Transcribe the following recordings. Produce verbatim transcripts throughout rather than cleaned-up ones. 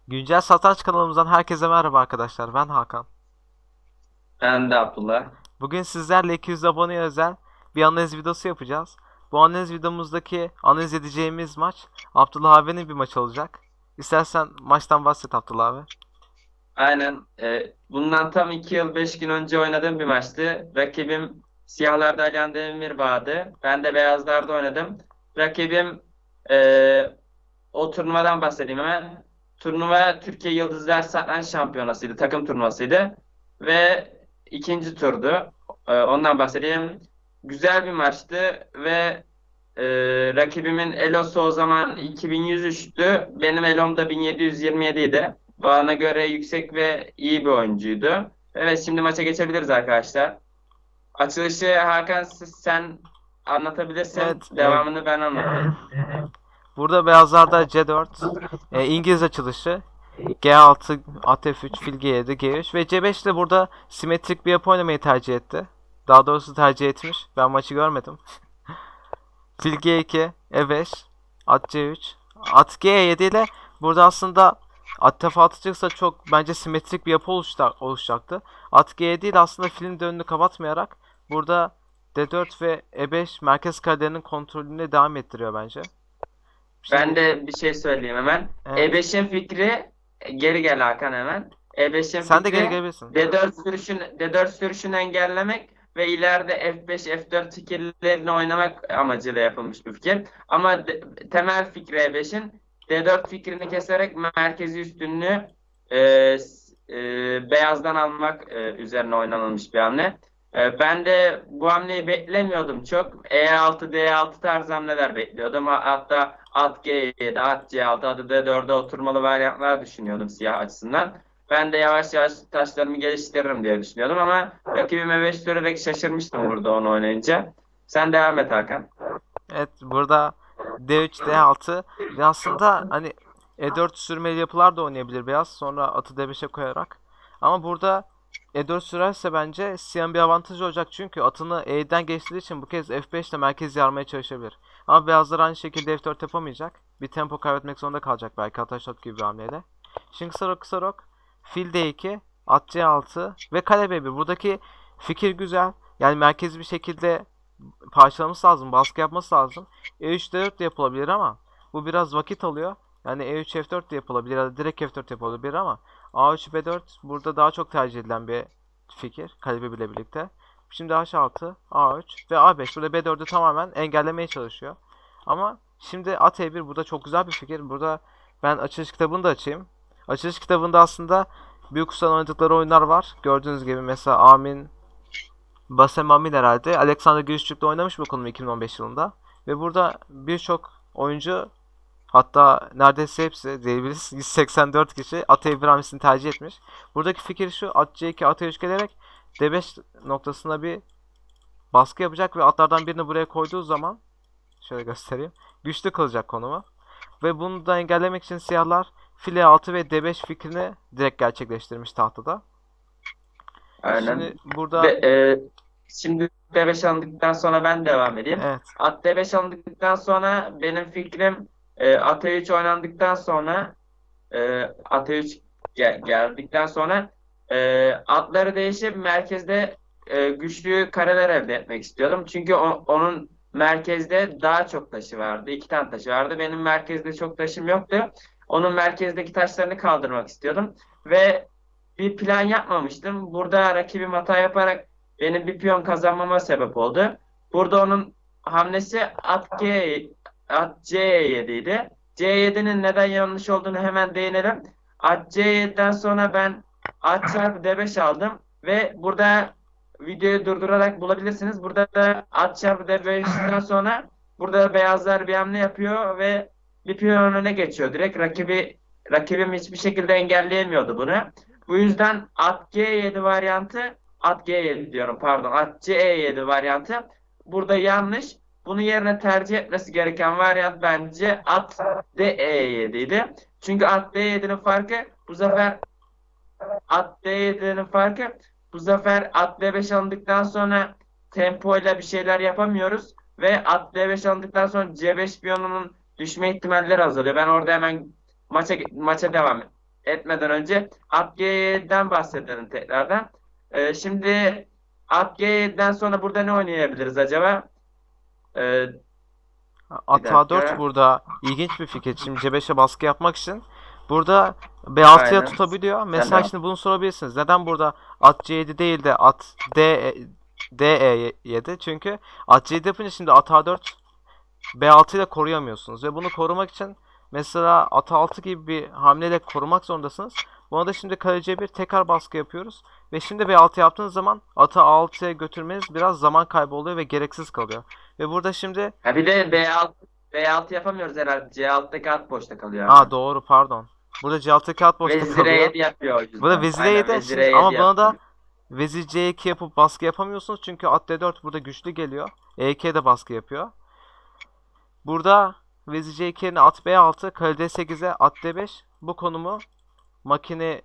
Güncel Satranç kanalımızdan herkese merhaba arkadaşlar. Ben Hakan. Ben de Abdullah. Bugün sizlerle iki yüz aboneye özel bir analiz videosu yapacağız. Bu analiz videomuzdaki analiz edeceğimiz maç Abdullah abinin bir maç olacak. İstersen maçtan bahset Abdullah abi. Aynen. E, bundan tam iki yıl beş gün önce oynadığım bir maçtı. Rakibim siyahlarda Alihan Demirbağ'dı. Ben de beyazlarda oynadım. Rakibim e, o turnuvadan bahsedeyim hemen. Turnuva Türkiye Yıldızlar Satranç Şampiyonası'ydı. Takım turnuvasıydı. Ve ikinci turdu. E, ondan bahsedeyim. Güzel bir maçtı ve e, rakibimin Elo'su o zaman iki bin yüz üçtü. Benim Elo'm da bin yedi yüz yirmi yedi idi. Bana göre yüksek ve iyi bir oyuncuydu. Evet, şimdi maça geçebiliriz arkadaşlar. Açılışı Hakan siz- sen anlatabilirsin. Evet, e, Devamını ben anlatayım. burada beyazlarda C dört, e, İngiliz açılışı, G altı, at F üç, fil G yedi, G üç ve C beş de burada simetrik bir yapı oynamayı tercih etti. Daha doğrusu tercih etmiş. Ben maçı görmedim. Fil G iki, E beş, at C üç, at G yedi ile burada aslında at F altı çıksa çok bence simetrik bir yapı oluşacaktı. At G yedi ile aslında filin de önünü kapatmayarak burada D dört ve E beş merkez karelerinin kontrolünü devam ettiriyor bence. Ben Şimdi de bir şey söyleyeyim hemen. evet. E beşin fikri geri gel Hakan hemen. E beşin Sen de geri fikri gelebilirsin. D dört sürüşün D dört sürüşünü engellemek ve ileride F beş F dört fikirlerini oynamak amacıyla yapılmış bir fikir. Ama de- temel fikri E beşin D dört fikrini keserek merkezi üstünlüğü e, s- e, beyazdan almak e, üzerine oynanılmış bir hamle. E, ben de bu hamleyi beklemiyordum çok. E altı, D altı tarzı hamleler bekliyordum. Ha- Hatta at G yedi, at C altı, adı D dörde oturmalı varyantlar düşünüyordum siyah açısından. Ben de yavaş yavaş taşlarımı geliştiririm diye düşünüyordum ama rakibime beş sürerek şaşırmıştım burada onu oynayınca. Sen devam et Hakan. Evet, burada D üç, D altı ve aslında hani E dört sürmeli yapılar da oynayabilir biraz. Sonra atı D beşe koyarak. Ama burada E dört sürerse bence siyahın bir avantajı olacak. Çünkü atını E'den geçtiği için bu kez F beş ile merkezi yarmaya çalışabilir. Ama beyazlar aynı şekilde F dört yapamayacak. Bir tempo kaybetmek zorunda kalacak belki Ataşot gibi bir hamleyle. Şimdi kısa rok kısa rok. Fil D iki, at C altı ve kale B bir. Buradaki fikir güzel. Yani merkezi bir şekilde parçalaması lazım, baskı yapması lazım. E üç D dört de yapılabilir ama bu biraz vakit alıyor. Yani E üç F dört de yapılabilir ya da direkt F dört yapılabilir ama A üç B dört burada daha çok tercih edilen bir fikir kalibre bile birlikte. Şimdi H altı, A üç ve A beş burada B dördü tamamen engellemeye çalışıyor. Ama şimdi at E bir burada çok güzel bir fikir. Burada ben açılış kitabını da açayım. Açılış kitabında aslında büyük ustaların oynadıkları oyunlar var. Gördüğünüz gibi mesela Amin, Basem Amin herhalde. Alexander Gürüşçük'le oynamış bu konumu iki bin on beş yılında. Ve burada birçok oyuncu, hatta neredeyse hepsi diyebiliriz, yüz seksen dört kişi Ata İbrahim'sini tercih etmiş. Buradaki fikir şu: at C iki, ata üç gelerek D beş noktasına bir baskı yapacak ve atlardan birini buraya koyduğu zaman şöyle göstereyim. Güçlü kalacak konumu. Ve bunu da engellemek için siyahlar file altı ve D beş fikrini direkt gerçekleştirmiş tahtada. Aynen. Şimdi De, burada e, Şimdi D beş alındıktan sonra ben devam edeyim. evet. At D beş alındıktan sonra benim fikrim e, at E üç oynandıktan sonra e, at E üç gel- geldikten sonra e, atları değişip merkezde e, güçlü kareler elde etmek istiyordum. Çünkü o- onun merkezde daha çok taşı vardı. İki tane taşı vardı. Benim merkezde çok taşım yoktu. Onun merkezdeki taşlarını kaldırmak istiyordum. Ve bir plan yapmamıştım. Burada rakibim hata yaparak benim bir piyon kazanmama sebep oldu. Burada onun hamlesi at G, at C yedi idi. C yedinin neden yanlış olduğunu hemen değinelim. At C yediden sonra ben at çarpı D beş aldım ve burada videoyu durdurarak bulabilirsiniz. Burada da at çarpı D beşten sonra burada beyazlar bir hamle yapıyor ve bir piyon öne geçiyor. Direkt rakibi rakibim hiçbir şekilde engelleyemiyordu bunu. Bu yüzden at G yedi varyantı, at G yedi diyorum pardon, at C yedi varyantı burada yanlış. Bunun yerine tercih etmesi gereken varyant bence at D yedi idi. Çünkü at D yedinin farkı bu sefer at D yedinin farkı bu sefer at D beş alındıktan sonra tempo ile bir şeyler yapamıyoruz ve at D beş alındıktan sonra C beş piyonunun düşme ihtimalleri azalıyor. Ben orada hemen maça maça devam etmeden önce at G yedi'den bahsedelim tekrardan. Ee, şimdi at G yedi'den sonra burada ne oynayabiliriz acaba? Ee, bir At A dört dakika. burada ilginç bir fikir. Şimdi C beşe baskı yapmak için burada B altıya Aynen. tutabiliyor. Sen Mesela de. şimdi bunu sorabilirsiniz. Neden burada at C yedi değil de at D, D E yedi? Çünkü at C yedi yapınca şimdi at A dört B altı ile koruyamıyorsunuz. Ve bunu korumak için mesela at altı gibi bir hamleyle korumak zorundasınız. Buna da şimdi kale C bir tekrar baskı yapıyoruz. Ve şimdi B altı yaptığınız zaman atı A altıya götürmeniz biraz zaman kaybı oluyor ve gereksiz kalıyor. Ve burada şimdi Ha bir de B altı B altı yapamıyoruz herhalde. C altı'daki at boşta kalıyor Aa ama. doğru pardon. Burada C altı kağıt boşta Vezir kalıyor. E yedi yapıyor o Burada yüzden. vezir Aynen E yedi vezir şimdi E yedi ama buna da yapıyor. vezir C iki yapıp baskı yapamıyorsunuz çünkü at D dört burada güçlü geliyor. E iki'ye de baskı yapıyor. Burada vezir C iki yerine at B altı, kale D sekize, at D beş. Bu konumu makine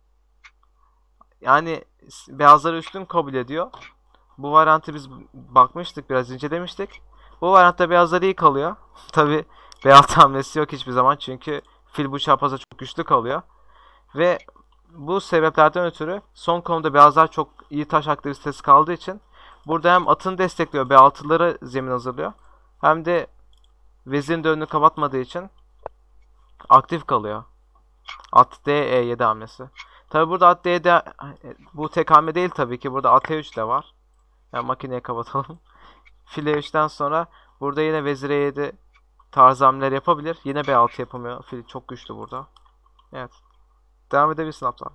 yani s- beyazları üstün kabul ediyor. Bu varyantı biz bakmıştık, biraz incelemiştik. Bu varyantta beyazlar iyi kalıyor. Tabi beyaz hamlesi yok hiçbir zaman çünkü fil bu çapraza çok güçlü kalıyor. Ve bu sebeplerden ötürü son konuda beyazlar çok iyi taş aktivitesi kaldığı için burada hem atını destekliyor, B altıları zemin hazırlıyor. Hem de vezirin de önünü kapatmadığı için aktif kalıyor. At D E yedi hamlesi. Tabi burada at D yedi bu tek hamle değil tabii ki. Burada at E üç de var. Yani makineyi kapatalım. Fil E üç'ten sonra burada yine vezir E yedi tarzı hamleler yapabilir. Yine B altı yapamıyor. Fil çok güçlü burada. Evet. Devam edebilirsin Abdullah.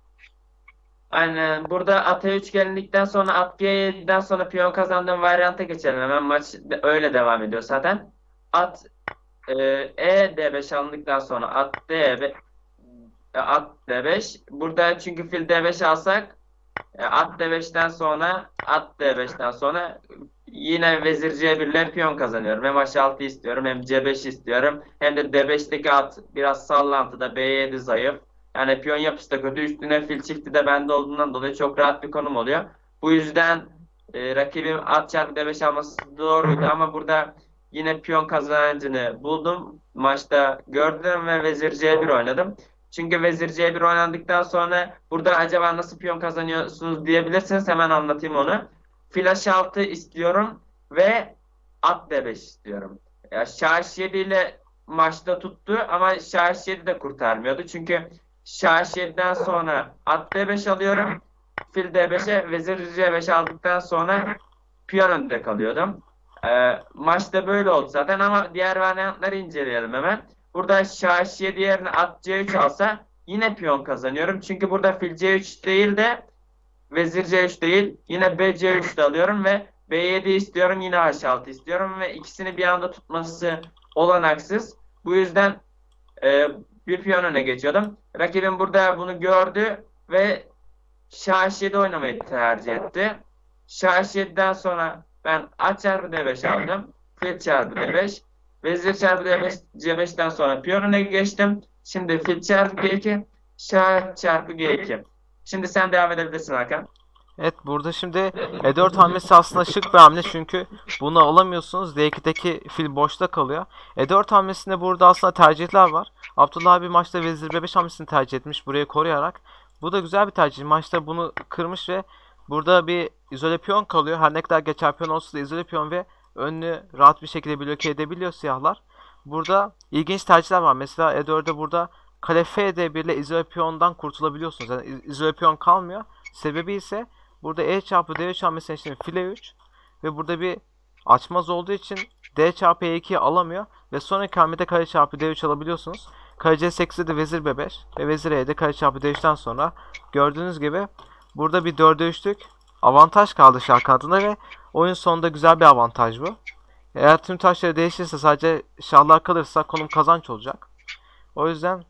Aynen. Burada at E üç gelindikten sonra at G yedi'den sonra piyon kazandığım varyanta geçelim. Hemen maç de- öyle devam ediyor zaten. At e, E D beş alındıktan sonra at D beş, at D beş. Burada çünkü fil D beş alsak e, at D beş'ten sonra at D beş'ten sonra yine vezir C bir ile piyon kazanıyorum. Hem H altı istiyorum hem C beş istiyorum. Hem de D beş'teki at biraz sallantıda, B yedi zayıf. Yani piyon yapısı da kötü. Üstüne fil çifti de bende olduğundan dolayı çok rahat bir konum oluyor. Bu yüzden e, rakibim at çarpı D beş alması doğruydu ama burada yine piyon kazancını buldum. Maçta gördüm ve vezir C bir oynadım. Çünkü vezir C bir oynandıktan sonra burada acaba nasıl piyon kazanıyorsunuz diyebilirsiniz. Hemen anlatayım onu. Fil H altı istiyorum ve at D beş istiyorum. Ya Şah H yedi ile maçta tuttu ama Şah H yedi de kurtarmıyordu. Çünkü Şah H yedi'den sonra at D beş alıyorum. Fil D beş'e vezir C beş aldıktan sonra piyon önde kalıyordum. Ee, maçta böyle oldu zaten ama diğer varyantları inceleyelim hemen. Burada Şah H yedi yerine at C üç alsa yine piyon kazanıyorum. Çünkü burada fil C üç değil de vezir C üç değil. Yine B C üç de alıyorum ve B yedi istiyorum. Yine H altı istiyorum ve ikisini bir anda tutması olanaksız. Bu yüzden e, bir piyon öne geçiyordum. Rakibim burada bunu gördü ve Şah H yedi oynamayı tercih etti. Şah H yedi'den sonra ben at çarpı D beş aldım. Fil çarpı D beş. Vezir çarpı D beş, C beş'ten sonra piyon öne geçtim. Şimdi fil çarpı G iki. Şah çarpı G iki. Şimdi sen devam edebilirsin Hakan. Evet burada şimdi E dört hamlesi aslında şık bir hamle çünkü bunu alamıyorsunuz. D iki'deki fil boşta kalıyor. E dört hamlesinde burada aslında tercihler var. Abdullah abi maçta vezir B beş hamlesini tercih etmiş burayı koruyarak. Bu da güzel bir tercih. Maçta bunu kırmış ve burada bir izole piyon kalıyor. Her ne kadar geçer piyon olsa da izole piyon ve önünü rahat bir şekilde bloke edebiliyor siyahlar. Burada ilginç tercihler var. Mesela E dört'de burada kale F D bir ile izole piyondan kurtulabiliyorsunuz. Yani izole piyon kalmıyor. Sebebi ise burada E çarpı D üç hamlesinin için file üç ve burada bir açmaz olduğu için D çarpı E iki'yi alamıyor ve sonraki hamlede kale çarpı D üç alabiliyorsunuz. Kale C sekiz'de de vezir B beş ve vezir E yedi kale çarpı D üç'ten sonra gördüğünüz gibi burada bir dörde üçlük avantaj kaldı şah kanadında ve oyun sonunda güzel bir avantaj bu. Eğer tüm taşları değişirse sadece şahlar kalırsa konum kazanç olacak. O yüzden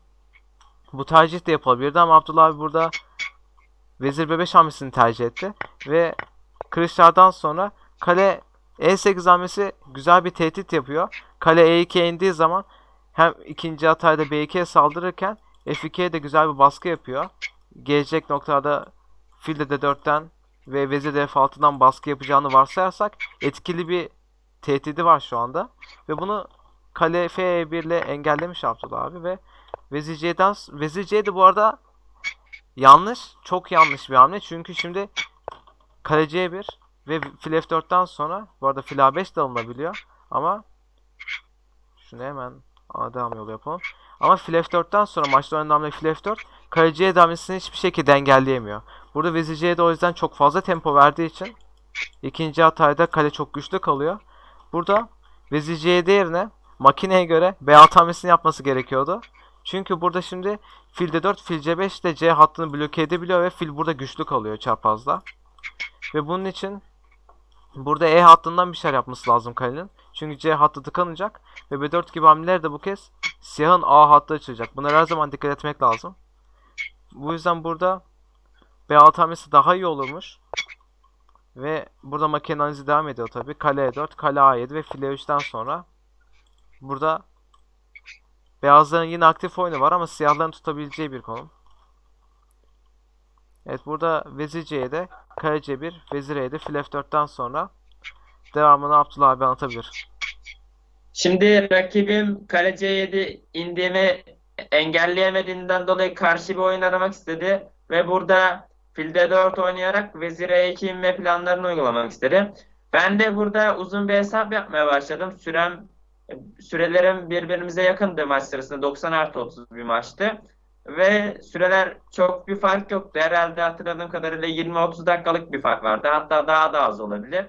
bu tercih de yapılabilirdi ama Abdullah abi burada vezir B beş hamlesini tercih etti ve kırışlardan sonra kale E sekiz hamlesi güzel bir tehdit yapıyor. Kale E iki'ye indiği zaman hem ikinci hatayda B iki'ye saldırırken F iki'ye de güzel bir baskı yapıyor. Gelecek noktada fil de D dört'ten ve vezir de F altı'dan baskı yapacağını varsayarsak etkili bir tehdidi var şu anda. Ve bunu kale F bir ile engellemiş Abdullah abi ve Vezir C'den Vezir C de bu arada yanlış. Çok yanlış bir hamle. Çünkü şimdi kale C bir ve fil F dörtten sonra bu arada fil A beş de alınabiliyor. Ama şunu hemen ana devam yolu yapalım. Ama fil F dörtten sonra maçta oynanan hamle fil F dört kale C hamlesini hiçbir şekilde engelleyemiyor. Burada Vezir C'de o yüzden çok fazla tempo verdiği için ikinci hatayda kale çok güçlü kalıyor. Burada Vezir C'de yerine makineye göre B altı hamlesini yapması gerekiyordu. Çünkü burada şimdi fil D dört, fil C beş de C hattını bloke edebiliyor ve fil burada güçlü kalıyor çaprazda. Ve bunun için burada E hattından bir şeyler yapması lazım kalenin. Çünkü C hattı tıkanacak ve B dört gibi hamleler de bu kez siyahın A hattı açılacak. Bunlara her zaman dikkat etmek lazım. Bu yüzden burada B altı hamlesi daha iyi olurmuş. Ve burada makine analizi devam ediyor tabi. Kale E dört, kale A yedi ve fil E üçten sonra burada beyazların yine aktif oyunu var ama siyahların tutabileceği bir konum. Evet, burada Vezir C'de, kale C bir, Vezir E'de, fil F dörtten sonra devamını Abdullah abi anlatabilir. Şimdi rakibim kale C yedi indiğimi engelleyemediğinden dolayı karşı bir oyun aramak istedi ve burada fil D dört oynayarak vezir E iki inme planlarını uygulamak istedi. Ben de burada uzun bir hesap yapmaya başladım. Sürem sürelerim birbirimize yakındı maç sırasında. doksan artı otuz bir maçtı. Ve süreler çok bir fark yoktu. Herhalde hatırladığım kadarıyla yirmi otuz dakikalık bir fark vardı. Hatta daha da az olabilir.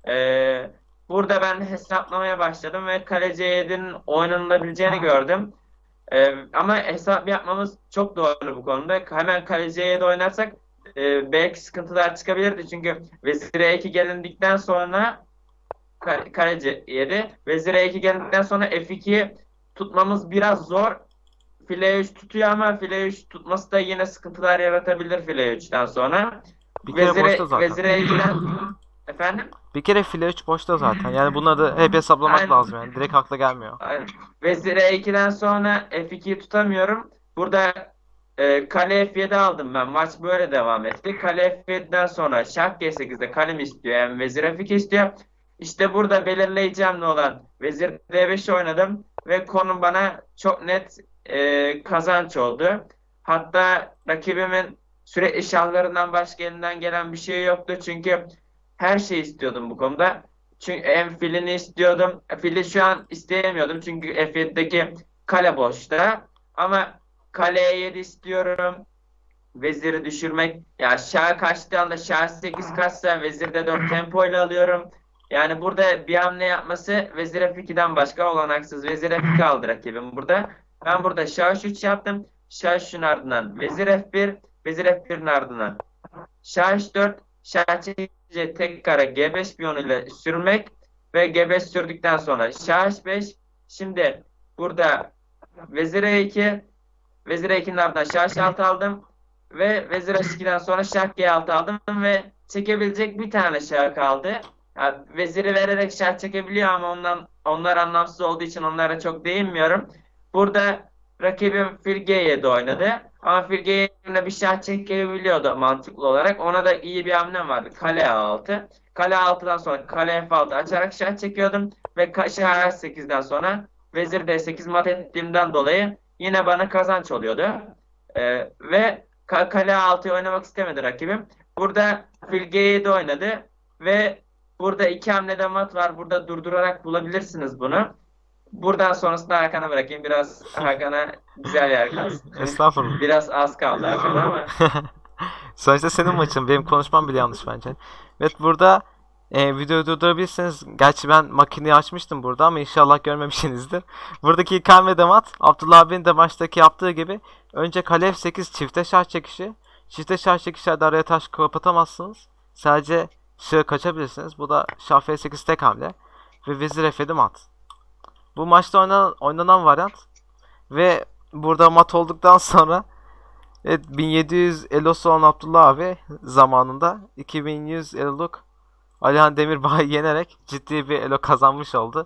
Ee, burada ben hesaplamaya başladım ve kale C yedi'nin oynanabileceğini gördüm. Ee, ama hesap yapmamız çok doğru bu konuda. Hemen kale C yedi oynarsak e, belki sıkıntılar çıkabilirdi. Çünkü vezir E iki gelindikten sonra kale C yedi, vezir E iki gelindikten sonra F iki'yi tutmamız biraz zor. File üç tutuyor ama file üç tutması da yine sıkıntılar yaratabilir file üçten sonra. Bir kere Vezire, boşta zaten. vezire ilgilen... Efendim? Bir kere file üç boşta zaten. Yani bunları hep hesaplamak Aynen. lazım yani. Direkt akla gelmiyor. Aynen. Vezire ikiden sonra F iki'yi tutamıyorum. Burada e, kale F yedi aldım ben. Maç böyle devam etti. Kale F yedi'den sonra şah G sekiz'de kalem istiyor. Yani vezir F iki istiyor. İşte burada belirleyici hamle olan vezir D beş oynadım. Ve konum bana çok net e, kazanç oldu. Hatta rakibimin sürekli şahlarından başka elinden gelen bir şey yoktu. Çünkü her şeyi istiyordum bu konuda. Çünkü hem filini istiyordum. Fili şu an isteyemiyordum. Çünkü F yedi'deki kale boşta. Ama kale E yedi istiyorum. Veziri düşürmek. Ya şah kaçtığı anda şah sekiz kaçsa vezir D dört tempoyla alıyorum. Yani burada bir hamle yapması vezir F iki'den başka olanaksız. Vezir F iki aldı rakibim burada. Ben burada şah üç yaptım. Şah üçün ardından vezir F bir. Vezir F bir'in ardından şah H dört. Şah çekince tek kare G beş piyonuyla sürmek ve G beş sürdükten sonra şah H beş. Şimdi burada vezir E iki, vezir E iki'nin ardından şah H altı aldım ve vezir H iki'den sonra şah G altı aldım ve çekebilecek bir tane şah kaldı. Yani veziri vererek şah çekebiliyor ama ondan onlar anlamsız olduğu için onlara çok değinmiyorum. Burada rakibim fil G yedi oynadı. Ama fil G yedi'ne bir şah çekebiliyordu mantıklı olarak. Ona da iyi bir hamlem vardı. Kale A altı. Kale A altı'dan sonra kale F altı açarak şah çekiyordum. Ve şah H sekiz'den sonra vezir D sekiz mat ettiğimden dolayı yine bana kazanç oluyordu. Ee, ve kale A altı'yı oynamak istemedi rakibim. Burada fil G yedi oynadı. Ve burada iki hamlede mat var. Burada durdurarak bulabilirsiniz bunu. Buradan sonrasında Hakan'a bırakayım. Biraz Hakan'a güzel yer kalsın. Estağfurullah. Biraz az kaldı Hakan'a ama. Sonuçta senin maçın. Benim konuşmam bile yanlış bence. Evet, burada e, videoyu durdurabilirsiniz. Gerçi ben makineyi açmıştım burada ama inşallah görmemişsinizdir. Buradaki ilk hamlede mat. Abdullah abinin de maçtaki yaptığı gibi. Önce kale F sekiz çifte şah çekişi. Çifte şah çekişlerde araya taş kapatamazsınız. Sadece şahı kaçabilirsiniz. Bu da şah F sekiz tek hamle. Ve vezir F yedi mat. Bu maçta oynanan, oynanan varyant. Ve burada mat olduktan sonra evet, bin yedi yüz elosu olan Abdullah abi zamanında iki bin yüz eloluk Alihan Demirbay'ı yenerek ciddi bir elo kazanmış oldu.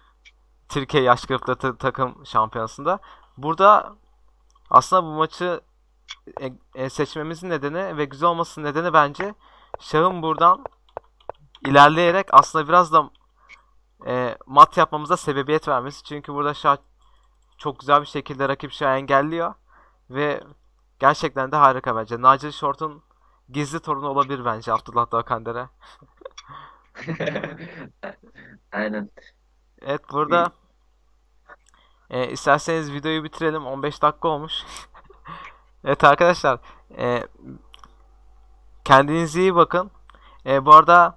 Türkiye yaş grupları takım şampiyonasında. Burada aslında bu maçı e, e, seçmemizin nedeni ve güzel olmasının nedeni bence şahın buradan ilerleyerek aslında biraz da e, mat yapmamıza sebebiyet vermesi. Çünkü burada şah çok güzel bir şekilde rakip şu engelliyor ve gerçekten de harika bence. Nigel Short'un gizli torunu olabilir bence Abdullah Doğakandere. Aynen. Evet, burada e, isterseniz videoyu bitirelim. on beş dakika olmuş. Evet arkadaşlar, e, kendinize iyi bakın. E, bu arada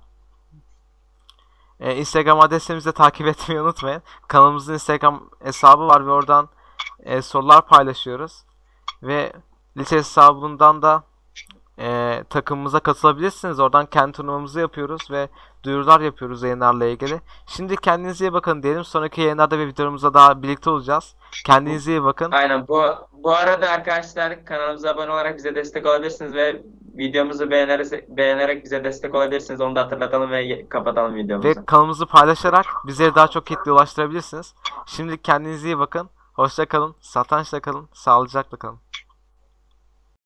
e, Instagram adresimizi de takip etmeyi unutmayın. Kanalımızın Instagram hesabı var ve oradan e, sorular paylaşıyoruz. Ve lise hesabından da e, takımımıza katılabilirsiniz. Oradan kendi turnuvamızı yapıyoruz ve duyurular yapıyoruz yayınlarla ilgili. Şimdi kendinize iyi bakın diyelim. Sonraki yayınlarda ve videolarımızda daha birlikte olacağız. Kendinize iyi bakın. Aynen. Bu bu arada arkadaşlar, kanalımıza abone olarak bize destek olabilirsiniz ve videomuzu beğenerek, beğenerek bize destek olabilirsiniz. Onu da hatırlatalım ve kapatalım videomuzu. Ve kanalımızı paylaşarak bizleri daha çok kitle ulaştırabilirsiniz. Şimdi kendinize iyi bakın. Hoşça kalın. Satrançla kalın. Sağlıcakla kalın.